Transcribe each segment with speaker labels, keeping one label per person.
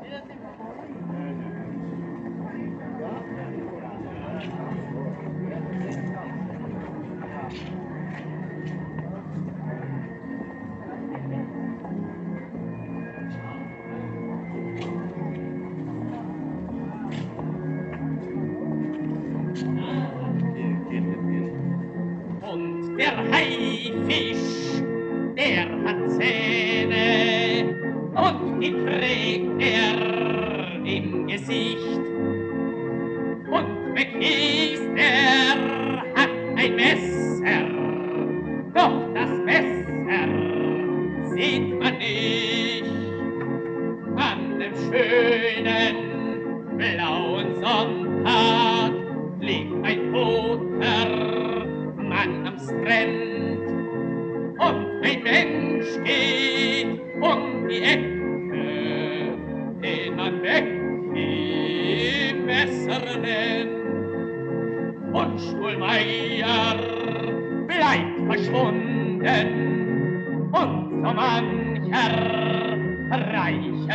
Speaker 1: Und der Haifisch, der hat Zähne und die trägt er im Gesicht. Und McKees, der hat ein Messer, doch das Messer sieht man nicht. An dem schönen blauen Sonntag liegt ein toter Mann am Strand. Und ein Mensch geht um die Ecke, den man McKee Messer nennt. Und Stuhlmeier bleibt verschwunden und so mancher reicher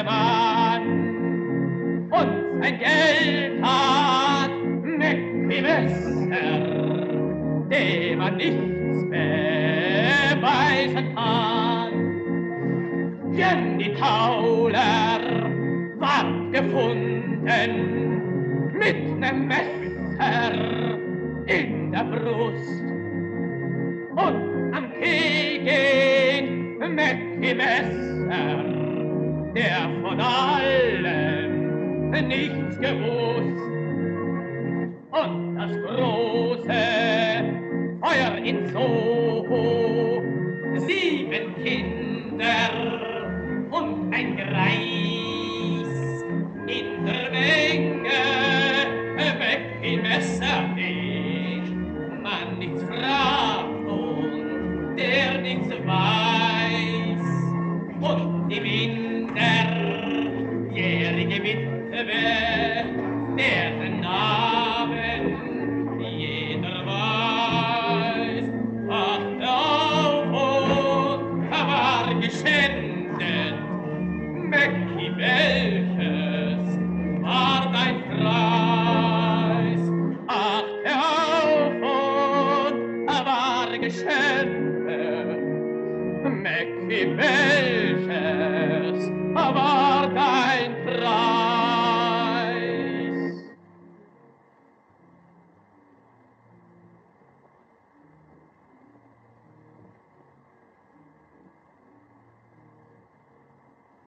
Speaker 1: Mann. Und sein Geld hat McKee Messer, dem man nichts beweisen kann. Jenny Tauler ward gefunden mit nem Messer in der Brust. Und am Knie geht McKee Messer, der von allem nichts gewusst. Und das große Feuer in Soho, 7 Kinder und ein Greis in der Menge, McKee Messer nicht, man nichts fragt und der nichts weiß. Und die minderjährige Witwe, deren Namen jeder weiß, wacht auf und war geschändet, McKee Bell